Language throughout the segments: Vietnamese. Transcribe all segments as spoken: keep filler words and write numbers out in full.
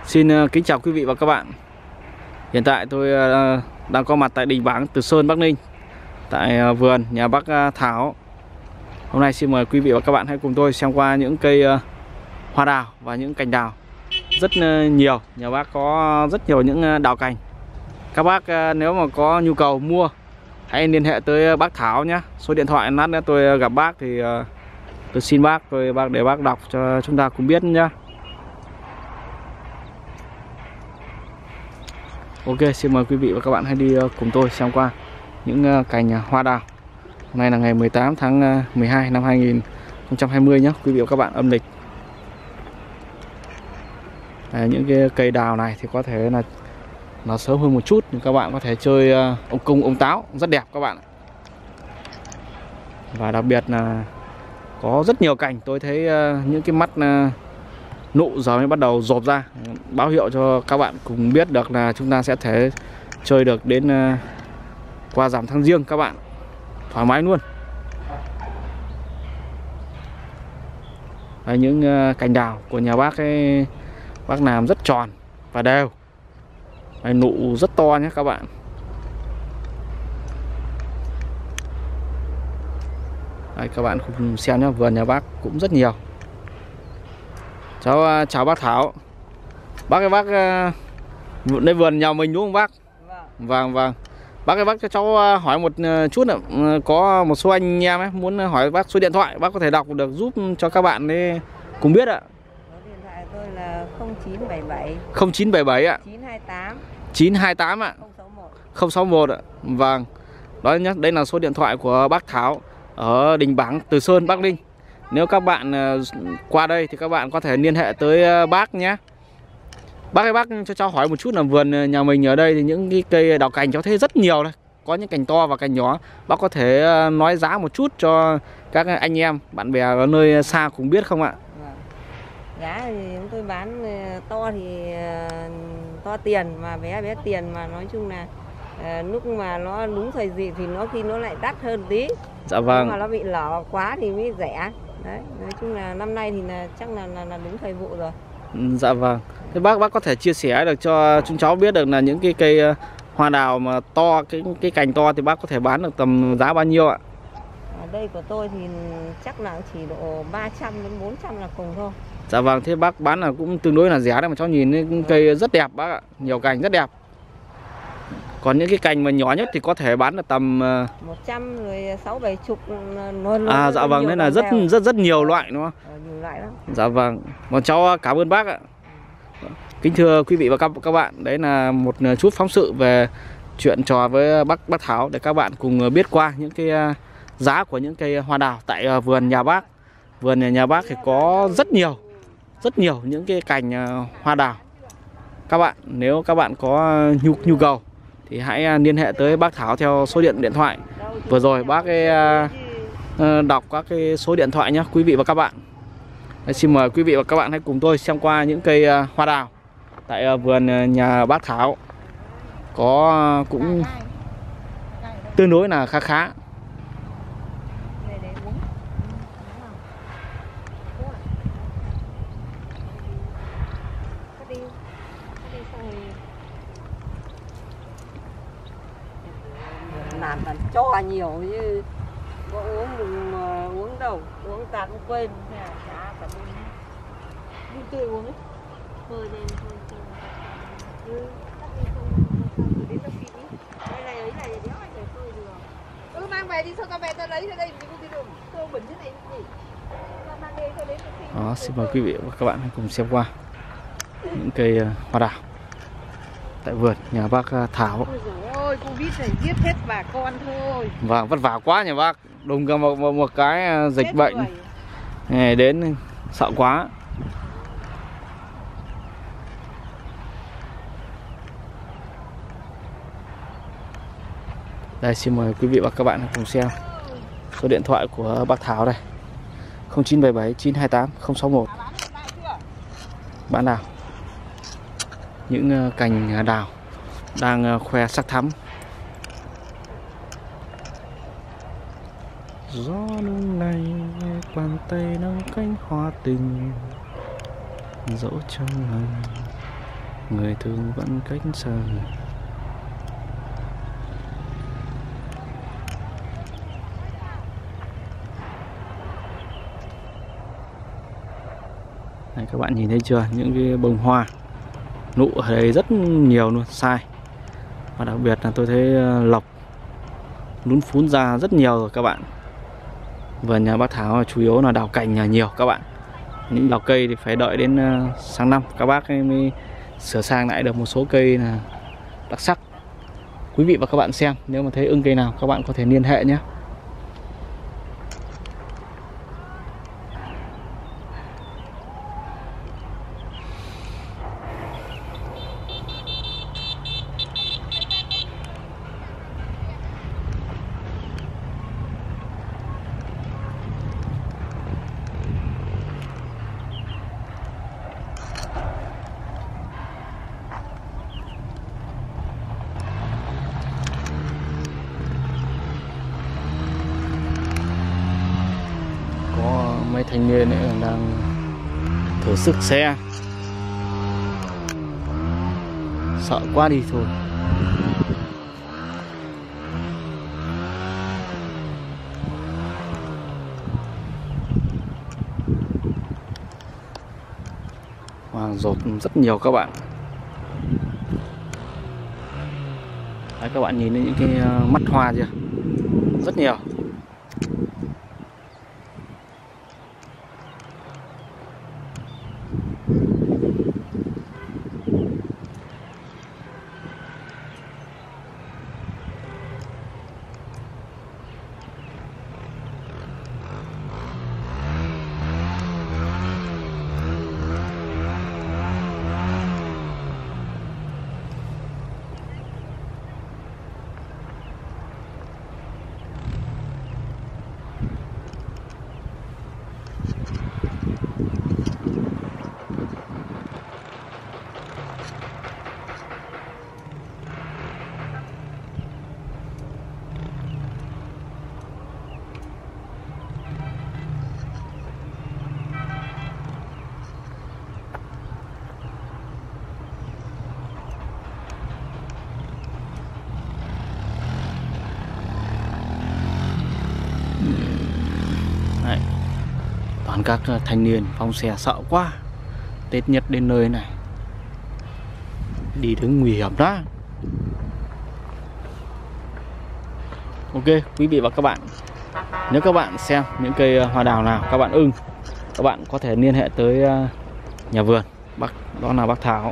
Xin kính chào quý vị và các bạn. Hiện tại tôi đang có mặt tại đình Bảng, Từ Sơn, Bắc Ninh, tại vườn nhà bác Thảo. Hôm nay xin mời quý vị và các bạn hãy cùng tôi xem qua những cây hoa đào và những cành đào rất nhiều. Nhà bác có rất nhiều những đào cành. Các bác nếu mà có nhu cầu mua hãy liên hệ tới bác Thảo nhé. Số điện thoại lát nữa tôi gặp bác thì tôi xin bác, tôi bác để bác đọc cho chúng ta cùng biết nhé. Ok, xin mời quý vị và các bạn hãy đi cùng tôi xem qua những cành hoa đào. Hôm nay là ngày mười tám tháng mười hai năm hai nghìn không trăm hai mươi nhé, quý vị và các bạn, âm lịch. À, những cái cây đào này thì có thể là nó sớm hơn một chút, nhưng các bạn có thể chơi ông cung, ông táo rất đẹp các bạn. Và đặc biệt là có rất nhiều cành, tôi thấy những cái mắt nụ giờ mới bắt đầu rộp ra, báo hiệu cho các bạn cùng biết được là chúng ta sẽ thể chơi được đến uh, qua rằm tháng Giêng các bạn, thoải mái luôn. Đấy, những uh, cành đào của nhà bác ấy, bác làm rất tròn và đều. Đấy, nụ rất to nhé các bạn. Đấy, các bạn cùng xem nhé, vườn nhà bác cũng rất nhiều. Cháu chào bác Thảo. Bác ơi, bác đây vườn nhà mình đúng không bác? Vâng. Vâng vâng. Bác ơi, bác cho cháu hỏi một chút nữa. Có một số anh em ấy muốn hỏi bác số điện thoại, bác có thể đọc được giúp cho các bạn ấy cùng biết ạ. Số điện thoại tôi là không chín bảy bảy không chín bảy bảy ạ. chín hai tám chín hai tám ạ. không sáu một không sáu một ạ. Vâng. Đó nhé, đây là số điện thoại của bác Thảo ở đình Bảng, Từ Sơn, Bắc Ninh. Nếu các bạn qua đây thì các bạn có thể liên hệ tới bác nhé. Bác ơi, bác cho cháu hỏi một chút là vườn nhà mình ở đây thì những cái cây đào cành cháu thấy rất nhiều đây. Có những cành to và cành nhỏ. Bác có thể nói giá một chút cho các anh em, bạn bè ở nơi xa cùng biết không ạ? Vâng. Giá thì chúng tôi bán to thì to tiền, mà bé bé tiền, mà nói chung là lúc mà nó đúng thời dị thì nó khi nó lại đắt hơn tí. Dạ vâng. Nhưng mà nó bị lở quá thì mới rẻ. Đấy, nói chung là năm nay thì là chắc là, là là đúng thời vụ rồi. Dạ vâng. Thế bác bác có thể chia sẻ được cho chúng cháu biết được là những cái cây hoa đào mà to, cái cái cành to thì bác có thể bán được tầm giá bao nhiêu ạ? Ở đây của tôi thì chắc là chỉ độ ba trăm đến bốn trăm là cùng thôi. Dạ vâng, thế bác bán là cũng tương đối là rẻ đấy, mà cháu nhìn cái cây rất đẹp bác ạ, nhiều cành rất đẹp. Còn những cái cành mà nhỏ nhất thì có thể bán được tầm một trăm rồi sáu bảy chục. À dạ vâng, nên là rất đều. rất rất nhiều loại đúng không? Ờ, nhiều loại lắm. Dạ vâng. Còn cháu cảm ơn bác ạ. Kính thưa quý vị và các các bạn, đấy là một chút phóng sự về chuyện trò với bác bác Thảo để các bạn cùng biết qua những cái giá của những cây hoa đào tại vườn nhà bác. Vườn nhà, nhà bác thì có rất nhiều rất nhiều những cái cành hoa đào. Các bạn nếu các bạn có nhu nhu cầu thì hãy liên hệ tới bác Thảo theo số điện điện thoại vừa rồi bác ấy đọc các cái số điện thoại nhé quý vị và các bạn. Đấy, xin mời quý vị và các bạn hãy cùng tôi xem qua những cây hoa đào tại vườn nhà bác Thảo, có cũng tương đối là khá khá. Làm là cho nhiều như có uống đừng mà uống đâu, uống tạt cũng quên. Đi tươi uống ấy. Thôi lên thôi thôi. Ừ, tắt đi không sao rồi đến tao kịp đi. Đây này ấy này đéo anh để tôi được. Ừ, mang về đi, sao tao về tao lấy ra đây thì không đi được. Tôi bẩn thế này gì. Tao mang đây tao lấy tao kịp. Đó, xin mời quý vị và các bạn hãy cùng xem qua những cây hoa đào tại vườn nhà bác Thảo. Ôi, Covid này giết hết bà con thôi. Vâng, vất vả quá nhà bác. Đùng cả một, một, một cái dịch hết bệnh này đến sợ quá. Đây, xin mời quý vị và các bạn cùng xem số điện thoại của bác Thảo đây, không chín bảy bảy chín hai tám không sáu một. Bán đào, những cành đào đang khoe sắc thắm. Gió nung này bàn tay nâng cánh hoa tình dẫu trong lòng Người thương vẫn cách xa. Này, các bạn nhìn thấy chưa, những cái bông hoa nụ ở đây rất nhiều luôn, sai. Và đặc biệt là tôi thấy lộc lún phún ra rất nhiều rồi các bạn. Vườn nhà bác Thảo chủ yếu là đào cành là nhiều các bạn. Những đào cây thì phải đợi đến sang năm các bác ấy mới sửa sang lại được một số cây là đặc sắc. Quý vị và các bạn xem, nếu mà thấy ưng cây nào các bạn có thể liên hệ nhé. Mấy thanh niên ấy đang thử sức xe, sợ quá đi thôi. Hoàng rột rất nhiều các bạn. Đấy, các bạn nhìn thấy những cái mắt hoa chưa, rất nhiều. Đấy, toàn các thanh niên phóng xe sợ quá. Tết nhất đến nơi này, đi đứng nguy hiểm đó. Ok, quý vị và các bạn, nếu các bạn xem những cây hoa đào nào các bạn ưng, các bạn có thể liên hệ tới nhà vườn bác, đó là bác Thảo.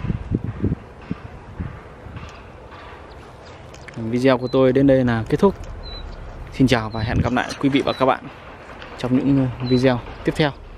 Video của tôi đến đây là kết thúc. Xin chào và hẹn gặp lại quý vị và các bạn trong những video tiếp theo.